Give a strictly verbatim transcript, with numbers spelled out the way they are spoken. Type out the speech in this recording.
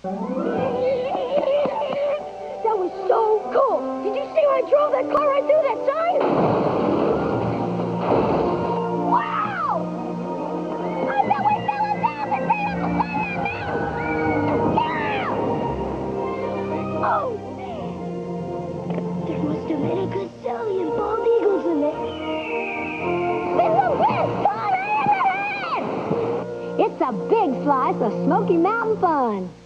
That was so cool. Did you see how I drove that car right through that sign? Wow! I bet we fell a thousand feet up the side of that mountain! Yeah! Oh, man! There must have been a gazillion bald eagles in there. This is the best fun I ever had! It's a big slice of Smoky Mountain fun.